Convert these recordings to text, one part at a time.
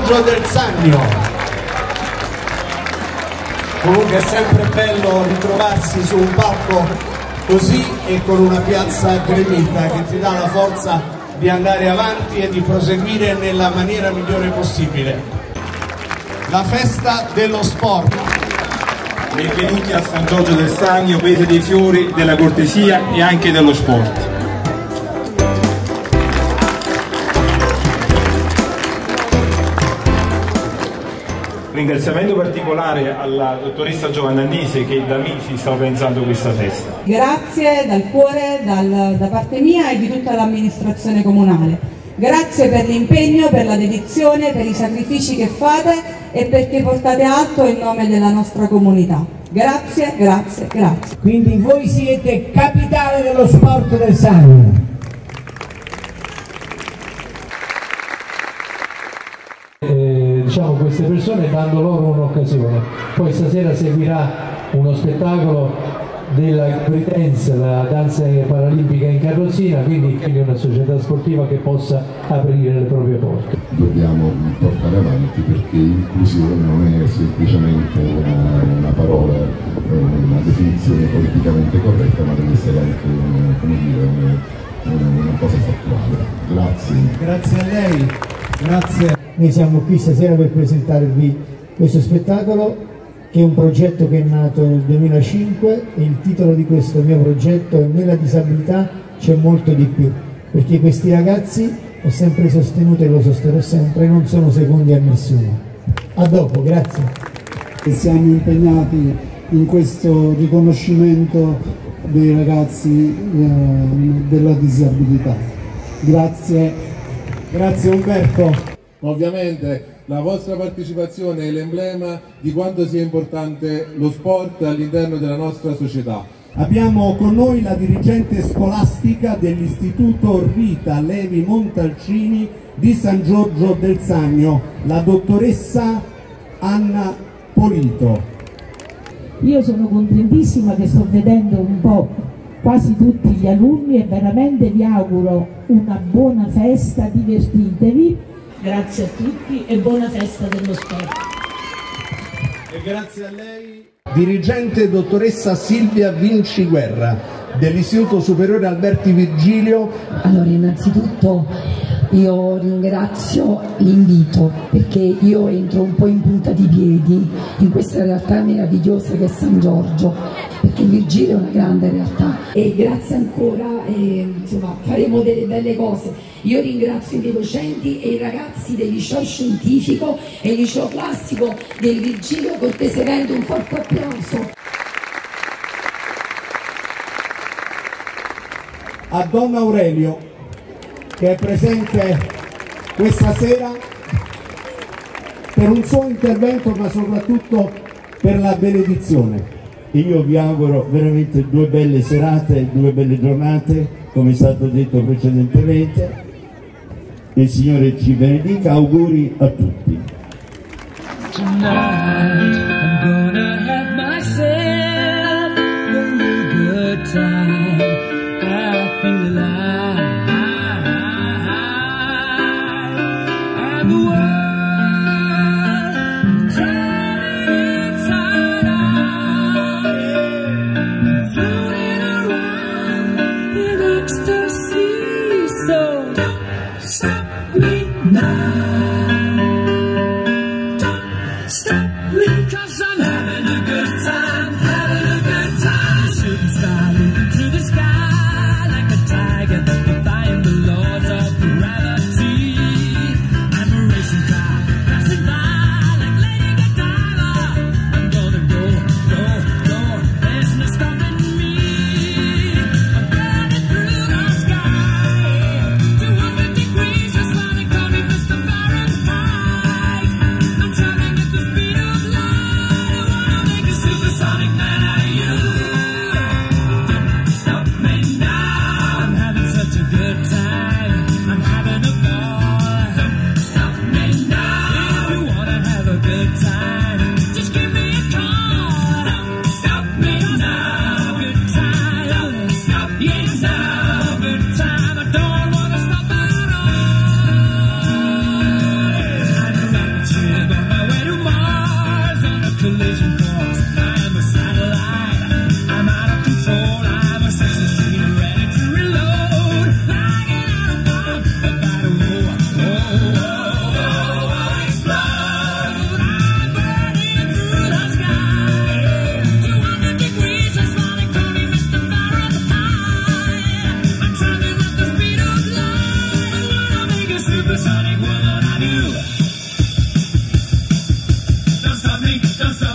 Giorgio Del Sannio. Comunque è sempre bello ritrovarsi su un palco così e con una piazza gremita che ti dà la forza di andare avanti e di proseguire nella maniera migliore possibile. La festa dello sport. Benvenuti a San Giorgio del Sannio, paese dei fiori, della cortesia e anche dello sport. Ringraziamento particolare alla dottoressa Giovanna Annese che da mesi sta organizzando questa festa. Grazie dal cuore, da parte mia e di tutta l'amministrazione comunale. Grazie per l'impegno, per la dedizione, per i sacrifici che fate e perché portate alto il nome della nostra comunità. Grazie, grazie, grazie. Quindi voi siete capitale dello sport del Sannio. Diciamo queste persone dando loro un'occasione. Poi stasera seguirà uno spettacolo della Britense, la danza paralimpica in carrozzina, quindi una società sportiva che possa aprire le proprie porte. Dobbiamo portare avanti perché inclusione non è semplicemente una parola, una definizione politicamente corretta, ma deve essere anche una cosa fattuale. Grazie. Grazie a lei. Grazie. Noi siamo qui stasera per presentarvi questo spettacolo che è un progetto che è nato nel 2005 e il titolo di questo mio progetto è Nella disabilità c'è molto di più, perché questi ragazzi, ho sempre sostenuto e lo sosterrò sempre, non sono secondi a nessuno. A dopo, grazie. Siamo impegnati in questo riconoscimento dei ragazzi della disabilità. Grazie. Grazie Umberto. Ovviamente la vostra partecipazione è l'emblema di quanto sia importante lo sport all'interno della nostra società. Abbiamo con noi la dirigente scolastica dell'Istituto Rita Levi Montalcini di San Giorgio del Sannio, la dottoressa Anna Polito. Io sono contentissima che sto vedendo un po' quasi tutti gli alunni e veramente vi auguro una buona festa, divertitevi. Grazie a tutti e buona festa dello sport. E grazie a lei. Dirigente dottoressa Silvia Vinciguerra dell'Istituto Superiore Alberti Virgilio. Allora, innanzitutto io ringrazio l'invito perché io entro un po' in punta di piedi in questa realtà meravigliosa che è San Giorgio, perché Virgilio è una grande realtà e grazie ancora, insomma faremo delle belle cose. Io ringrazio i miei docenti e i ragazzi del liceo scientifico e il liceo classico del Virgilio cortesemente, un forte applauso. A Don Aurelio che è presente questa sera per un suo intervento ma soprattutto per la benedizione. Io vi auguro veramente 2 belle serate, 2 belle giornate, come è stato detto precedentemente. Il Signore ci benedica, auguri a tutti. Speed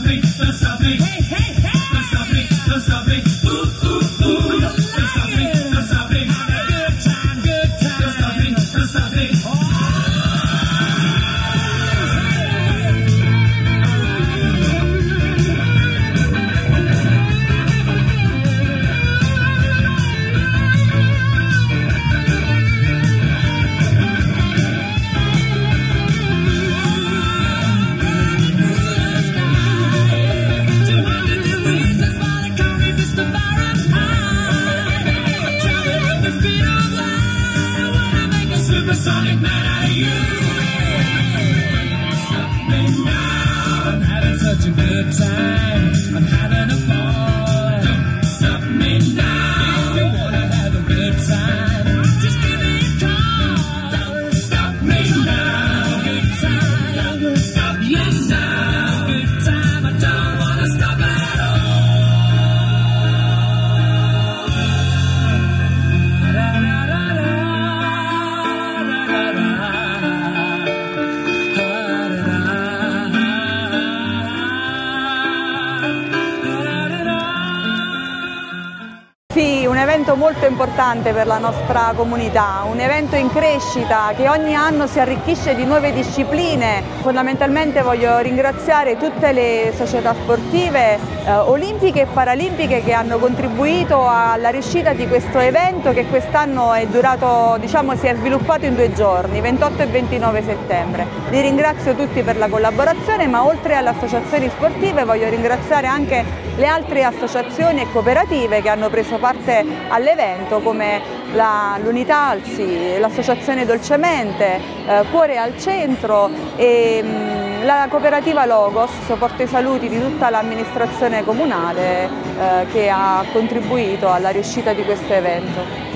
Un evento molto importante per la nostra comunità, un evento in crescita che ogni anno si arricchisce di nuove discipline. Fondamentalmente voglio ringraziare tutte le società sportive olimpiche e paralimpiche che hanno contribuito alla riuscita di questo evento che quest'anno è durato, si è sviluppato in 2 giorni, 28 e 29 settembre. Li ringrazio tutti per la collaborazione, ma oltre alle associazioni sportive voglio ringraziare anche le altre associazioni e cooperative che hanno preso parte all'evento, come l'Unità Alsi, l'Associazione Dolcemente, Cuore al Centro e la cooperativa Logos. Porto i saluti di tutta l'amministrazione comunale che ha contribuito alla riuscita di questo evento.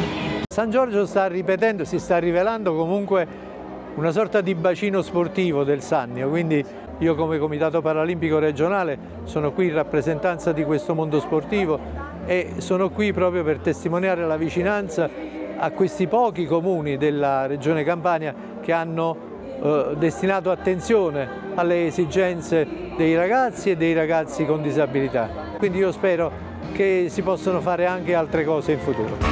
San Giorgio si sta rivelando comunque una sorta di bacino sportivo del Sannio, quindi io come Comitato Paralimpico Regionale sono qui in rappresentanza di questo mondo sportivo e sono qui proprio per testimoniare la vicinanza a questi pochi comuni della Regione Campania che hanno destinato attenzione alle esigenze dei ragazzi e dei ragazzi con disabilità. Quindi io spero che si possano fare anche altre cose in futuro.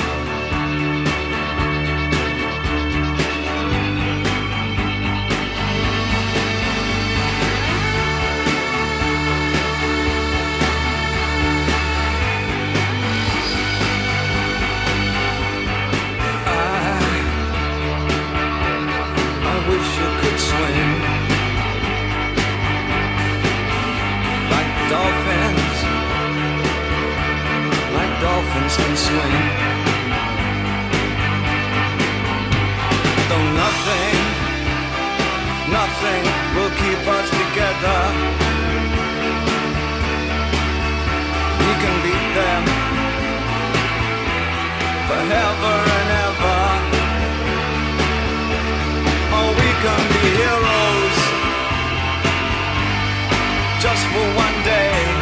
Dolphins can swim. Though nothing will keep us together. We can beat them forever and ever. Oh, we can be heroes just for one day.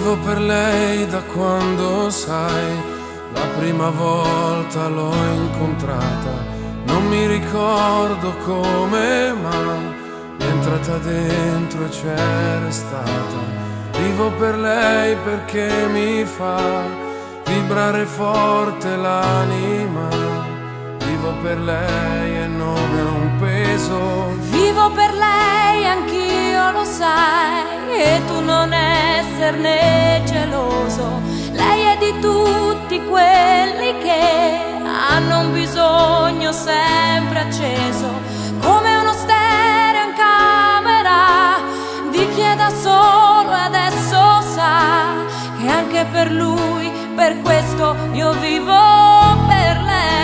Vivo per lei da quando, sai, la prima volta l'ho incontrata. Non mi ricordo come, ma mi è entrata dentro e c'è restata. Vivo per lei perché mi fa vibrare forte l'anima. Vivo per lei e non è un peso. Vivo per lei, anch'io lo sai, e tu non esserne geloso. Lei è di tutti quelli che hanno un bisogno sempre acceso, come uno stereo in camera di chi è da solo e adesso sa che anche per lui, per questo io vivo per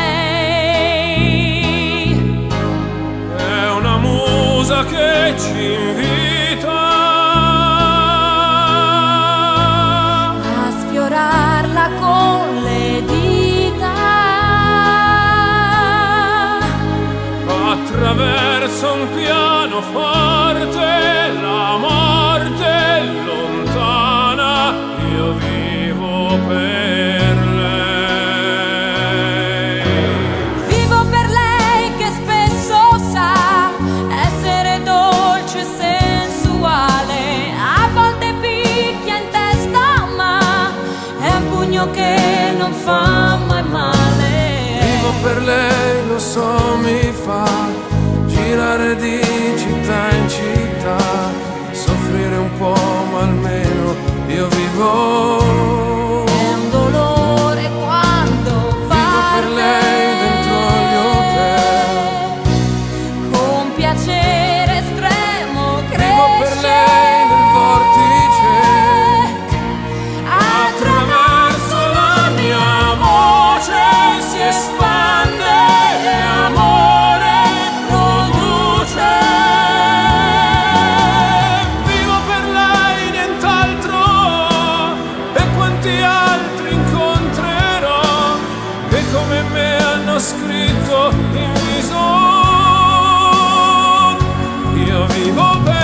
lei. È una musa che ci invita a sfiorarla con le dita, attraverso un pianoforte la morte è lontana. Io vivo per lei. Vivo per lei che spesso sa essere dolce e sensuale. A volte picchia in testa, ma è un pugno che non fa mai male. Vivo per lei, lo so, mi fa girare di città in città, soffrire un po', ma almeno io vivo. È un dolore quando vivo per lei dentro gli hotel, con piacere estremo cresce. Vivo per lei nel vortice, attraverso la mia voce si espande amore produce. Vivo per lei, nient'altro, e quanti altri incontrerò che come me hanno scritto in viso. Io vivo per